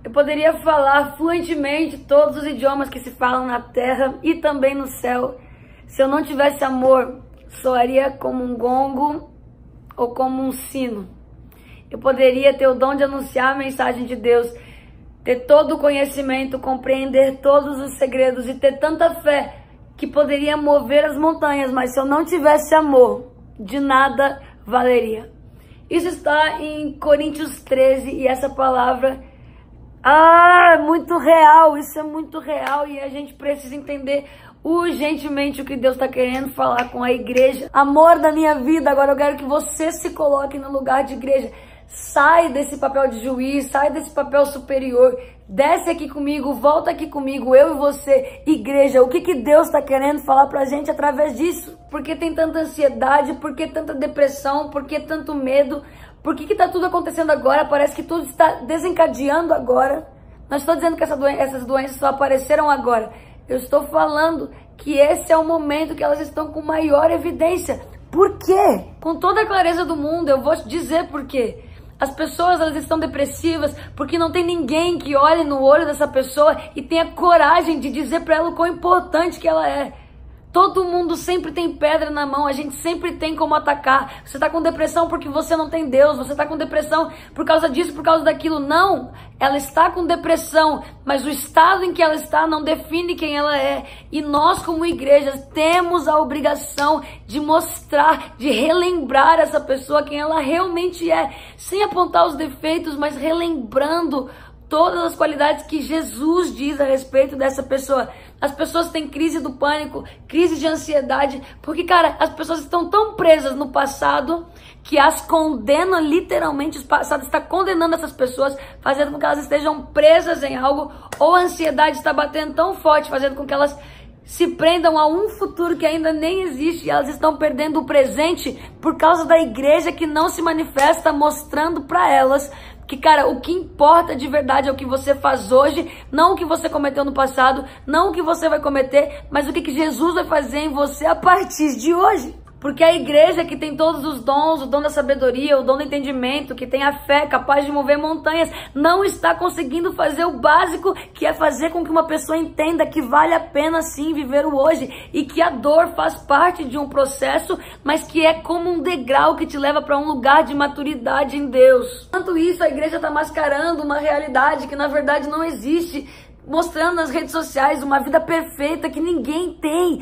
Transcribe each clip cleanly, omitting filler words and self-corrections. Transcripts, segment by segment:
Eu poderia falar fluentemente todos os idiomas que se falam na terra e também no céu. Se eu não tivesse amor, soaria como um gongo ou como um sino. Eu poderia ter o dom de anunciar a mensagem de Deus, ter todo o conhecimento, compreender todos os segredos e ter tanta fé que poderia mover as montanhas, mas se eu não tivesse amor, de nada valeria. Isso está em Coríntios 13 e essa palavra é muito real, isso é muito real e a gente precisa entender urgentemente o que Deus está querendo falar com a igreja. Amor da minha vida, agora eu quero que você se coloque no lugar de igreja. Sai desse papel de juiz, sai desse papel superior, desce aqui comigo, volta aqui comigo, eu e você, igreja. O que Deus está querendo falar pra gente através disso? Por que tem tanta ansiedade? Por que tanta depressão? Por que tanto medo? Por que tá tudo acontecendo agora? Parece que tudo está desencadeando agora. Não estou dizendo que essas doenças só apareceram agora. Eu estou falando que esse é o momento que elas estão com maior evidência. Por quê? Com toda a clareza do mundo, eu vou te dizer por quê. As pessoas, elas estão depressivas porque não tem ninguém que olhe no olho dessa pessoa e tenha coragem de dizer para ela o quão importante que ela é. Todo mundo sempre tem pedra na mão, a gente sempre tem como atacar. Você tá com depressão porque você não tem Deus, você tá com depressão por causa disso, por causa daquilo. Não, ela está com depressão, mas o estado em que ela está não define quem ela é. E nós, como igrejas, temos a obrigação de mostrar, de relembrar essa pessoa quem ela realmente é, sem apontar os defeitos, mas relembrando todas as qualidades que Jesus diz a respeito dessa pessoa. As pessoas têm crise do pânico, crise de ansiedade, porque, cara, as pessoas estão tão presas no passado que as condenam literalmente. O passado está condenando essas pessoas, fazendo com que elas estejam presas em algo, ou a ansiedade está batendo tão forte, fazendo com que elas se prendam a um futuro que ainda nem existe, e elas estão perdendo o presente por causa da igreja que não se manifesta, mostrando para elas que, cara, o que importa de verdade é o que você faz hoje, não o que você cometeu no passado, não o que você vai cometer, mas o que Jesus vai fazer em você a partir de hoje. Porque a igreja que tem todos os dons, o dom da sabedoria, o dom do entendimento, que tem a fé capaz de mover montanhas, não está conseguindo fazer o básico, que é fazer com que uma pessoa entenda que vale a pena sim viver o hoje e que a dor faz parte de um processo, mas que é como um degrau que te leva para um lugar de maturidade em Deus. Enquanto isso, a igreja está mascarando uma realidade que na verdade não existe, mostrando nas redes sociais uma vida perfeita que ninguém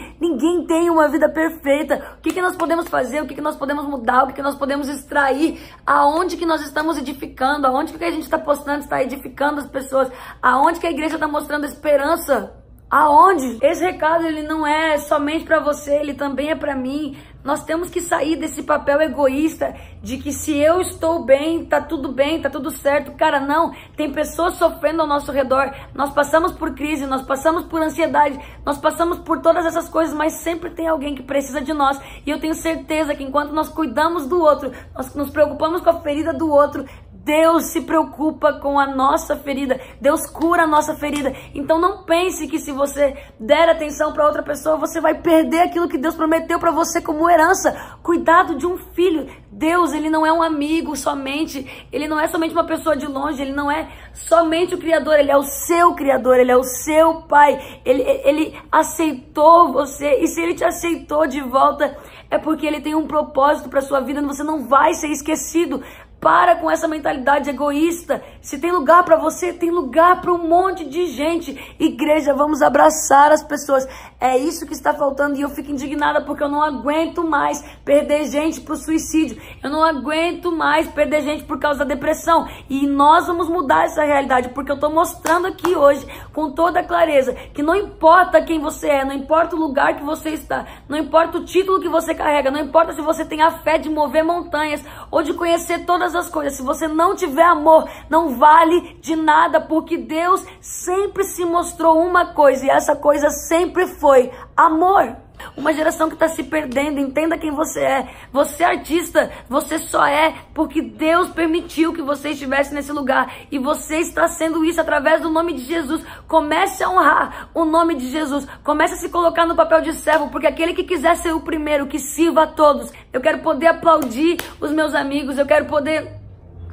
tem uma vida perfeita. O que nós podemos fazer, o que nós podemos mudar, o que nós podemos extrair, aonde que nós estamos edificando, aonde que a gente está postando está edificando as pessoas, aonde que a igreja está mostrando esperança, aonde? Esse recado, ele não é somente para você, ele também é para mim. Nós temos que sair desse papel egoísta de que se eu estou bem, tá tudo certo. Cara, não. Tem pessoas sofrendo ao nosso redor. Nós passamos por crise, nós passamos por ansiedade, nós passamos por todas essas coisas, mas sempre tem alguém que precisa de nós. E eu tenho certeza que enquanto nós cuidamos do outro, nós nos preocupamos com a ferida do outro, Deus se preocupa com a nossa ferida. Deus cura a nossa ferida. Então não pense que se você der atenção para outra pessoa, você vai perder aquilo que Deus prometeu para você como herança. Cuidado de um filho. Deus, ele não é um amigo somente. Ele não é somente uma pessoa de longe. Ele não é somente o Criador. Ele é o seu Criador. Ele é o seu Pai. Ele aceitou você. E se ele te aceitou de volta, é porque ele tem um propósito para sua vida. Você não vai ser esquecido. Para com essa mentalidade egoísta. Se tem lugar para você, tem lugar para um monte de gente. Igreja, vamos abraçar as pessoas. É isso que está faltando e eu fico indignada porque eu não aguento mais perder gente pro suicídio. Eu não aguento mais perder gente por causa da depressão. E nós vamos mudar essa realidade porque eu tô mostrando aqui hoje com toda a clareza que não importa quem você é, não importa o lugar que você está, não importa o título que você carrega, não importa se você tem a fé de mover montanhas ou de conhecer todas as coisas. Se você não tiver amor, não vale de nada, porque Deus sempre se mostrou uma coisa e essa coisa sempre foi amor. Uma geração que está se perdendo. Entenda quem você é. Você é artista, você só é porque Deus permitiu que você estivesse nesse lugar. E você está sendo isso através do nome de Jesus. Comece a honrar o nome de Jesus. Comece a se colocar no papel de servo, porque aquele que quiser ser o primeiro, que sirva a todos. Eu quero poder aplaudir os meus amigos. Eu quero poder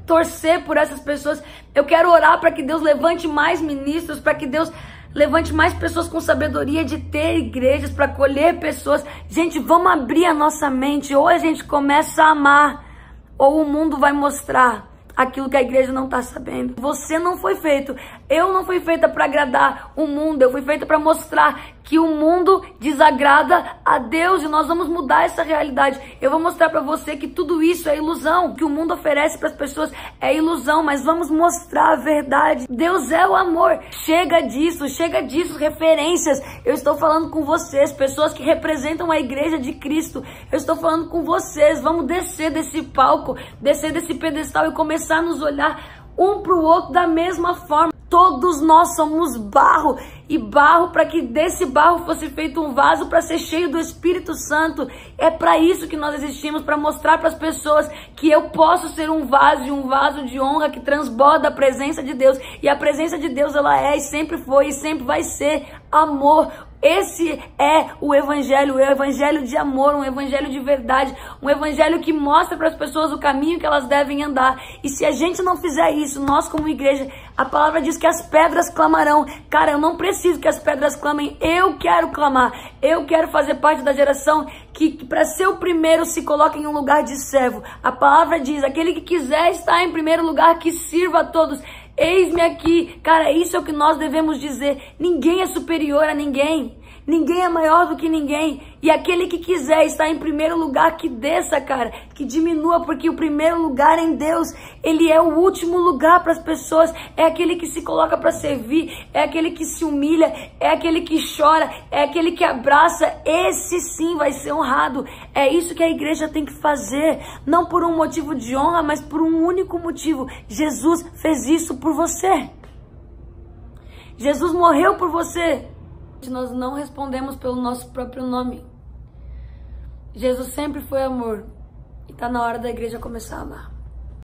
torcer por essas pessoas. Eu quero orar para que Deus levante mais ministros, para que Deus levante mais pessoas com sabedoria de ter igrejas, para acolher pessoas. Gente, vamos abrir a nossa mente. Ou a gente começa a amar, ou o mundo vai mostrar aquilo que a igreja não está sabendo. Você não foi feito, eu não fui feita para agradar o mundo, eu fui feita para mostrar que o mundo desagrada a Deus, e nós vamos mudar essa realidade. Eu vou mostrar para você que tudo isso é ilusão, que o mundo oferece para as pessoas é ilusão, mas vamos mostrar a verdade. Deus é o amor. Chega disso, referências. Eu estou falando com vocês, pessoas que representam a igreja de Cristo. Eu estou falando com vocês. Vamos descer desse palco, descer desse pedestal e começar a nos olhar um para o outro da mesma forma. Todos nós somos barro, e barro, para que desse barro fosse feito um vaso para ser cheio do Espírito Santo. É para isso que nós existimos, para mostrar para as pessoas que eu posso ser um vaso de honra que transborda a presença de Deus. E a presença de Deus, ela é e sempre foi e sempre vai ser amor. Esse é o evangelho de amor, um evangelho de verdade, um evangelho que mostra para as pessoas o caminho que elas devem andar. E se a gente não fizer isso, nós como igreja, a palavra diz que as pedras clamarão. Cara, eu não preciso que as pedras clamem, eu quero clamar. Eu quero fazer parte da geração que para ser o primeiro se coloca em um lugar de servo. A palavra diz, aquele que quiser estar em primeiro lugar, que sirva a todos. Eis-me aqui. Cara, isso é o que nós devemos dizer. Ninguém é superior a ninguém. Ninguém é maior do que ninguém. E aquele que quiser estar em primeiro lugar, que desça, cara. Que diminua, porque o primeiro lugar em Deus, ele é o último lugar para as pessoas. É aquele que se coloca para servir. É aquele que se humilha. É aquele que chora. É aquele que abraça. Esse sim vai ser honrado. É isso que a igreja tem que fazer. Não por um motivo de honra, mas por um único motivo. Jesus fez isso por você. Jesus morreu por você. Nós não respondemos pelo nosso próprio nome. Jesus sempre foi amor. E tá na hora da igreja começar a amar.